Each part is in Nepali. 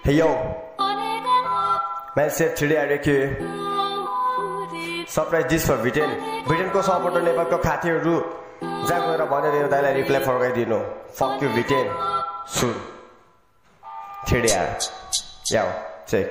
Hey yo, man said today I reckon surprise this for Vten. Vten ko support Nepal ko खातीहरु जा गएर भनेर एउटालाई रिप्लाई फर्काइदिनु. Fuck you Vten. Soon. Today yo, check.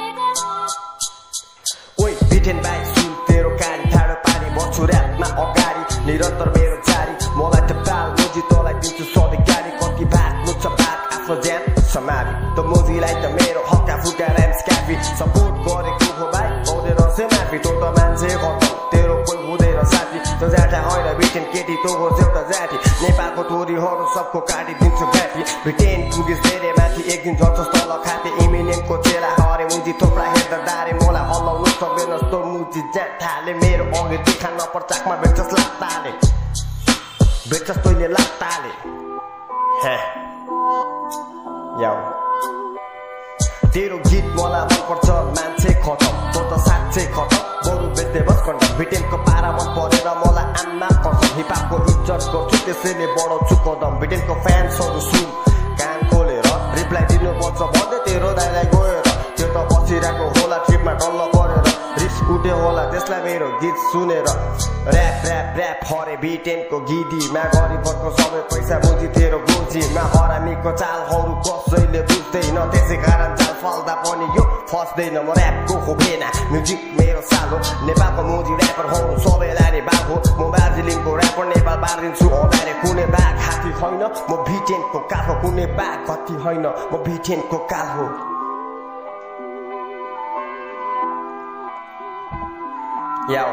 Oi Vten भाइ सुन तेरो कानी ठाडो पानी बच्छु र्यापमा अगाडि निरन्तर मेरो जारी मलाई त पाल मोजी तँलाई दिन्छु सधैँ गाडी कति भाग लुच्छ भाग आफ्नो ज्यान समारी त मोजीलाई त मेरो हक्का फुक्का ऱ्याम्स क्याफी सपोर्ट गरेको हो भाइ पाउँदै रसे माफी तँ त मान्छे खतम तेरो कोही हुँदैन साथी त जाठा होइन Vten केटी तँ हो एउटा जाति नेपालको टोरीहरू सबको काटिदिन्छु घाँटी Vten पुगिस धेरै माथि एक दिन झर्छस् तल खाते इमिनेमको चेला हरे मुजी थोप्रा हेर्दा दारे मलाई हल्लाउनु सक्दैन तँ मुजी जाठाले मेरो अघि दुखा नपर्चाकमा भेट्छस् लात्ताले भेट्छस् तैँले लात्ताले हे याउ तेरो गीत मलाई मनपर्छ मान्छे खतम तँ त साँच्चै खतम बरु बेच्दै बस कन्डम Vtenको पारा मन परेर मलाई आम्मा कसम हिपहपको इज्जत गर्छु त्यसैले बढाउँछु कदम Vtenको फ्यान्सहरू सुन कान खोलेर रिप्लाई दिनुपर्छ भन्दै तेरो दाइलाई गएर त्यो त बसिरहेको होला ट्रिपमा डल्ल परेर रिस उठ्यो होला त्यसलाई मेरो गीत सुनेर ऱ्याप ऱ्याप ऱ्याप हरे Vtenको गिदीमा गरिबको सबै पैसा मुजी तेरो गोजीमा हरामीको चालहरू कसैले बुझ्दैन त्यसै कारण चाल फल्दा पनि यो फस्दैन म ऱ्यापको हो भेना म्युजिक मेरो साल हो नेपालको मोजी ऱ्यापरहरू सबैलाई नै बाघ हो म दार्जिलिङको ऱ्यापर नेपाल बारिदिन्छु अगाडि कुनै बाघ हात्ती होइन म Vtenको काल हो कुनै बाघ कति होइन म Vtenको काल हो याउ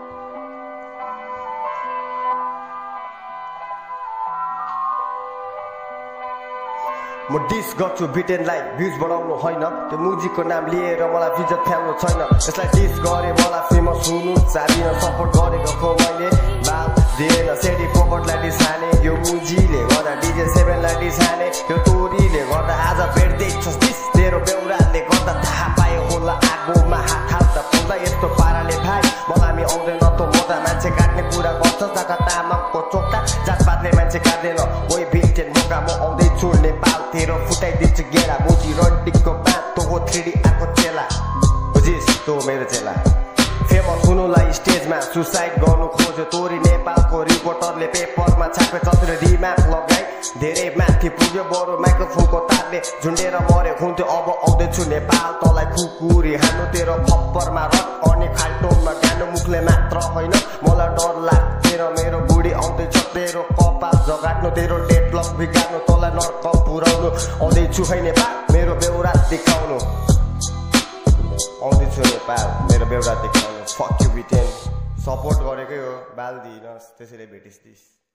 म डिस गर्छु Vtenलाई भ्युज बढाउनु होइन त्यो मुजीको नाम लिएर मलाई इज्जत फ्याल्नु छैन यसलाई डिस गरे मलाई फेमस हुनु चाहिएन सपोर्ट गरेको खो मैले बाल दिएन सेडी पोपटलाई डिसाने यो मुजीले गर्दा DJ7 लाई डिसाने यो तोरीले गर्दा आज भेट्दैछस् डिस तेरो बेउराले गर्दा थाहा पायो होला आगोमा हात हाल्दा पुग्दा यस्तो पाराले भाइ मलाई आउँदैन त म त मान्छे काट्ने कुरा गर्छ जता तामाङको चोक्टा जातपातले मान्छे काट्दैन ओइ Vten मोका म आउँदैछु नेपाल तेरो फुटाइदिन्छु गेडा मोजी रन्टिकको बाटो हो 3D आको चेला बुझिस् तँ मेरो चेला फेमस हुनुलाई स्टेजमा सुसाइड गर्नु खोज्यो तोरी नेपालको रिपोर्टरले पेपरमा छापे चत्र दिमाग लगाई धेरै माथि पुग्यो बरु माइक्रोफोनको तारले झुन्डेर मरे हुन्थ्यो अब आउँदैछु नेपाल तँलाई कुकुरी हान्नु तेरो खप्परमा रट अनि खाल्टोमा गानो मुखले मात्र होइन मलाई डर लाग्थेन मेरो बुढी आउँदैछ तेरो कपाल जगाट्नु तेरो डेडलक बिगार्नु तँलाई नर्क पुर्याउनु आउँदैछु है नेपाल मेरो बेउरा देखाउनु आउँदैछु नेपाल मेरो बेउरा देखाउनु Fuck you Vten सपोर्ट गरेकै हो बाल दिइनस् त्यसैले भेटिस् दिस